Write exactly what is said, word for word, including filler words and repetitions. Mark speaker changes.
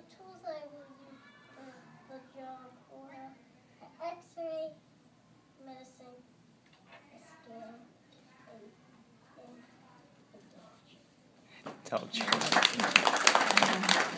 Speaker 1: tools I will use for the job or an X-ray, medicine, a scan, and, and a doctor.
Speaker 2: Doctor.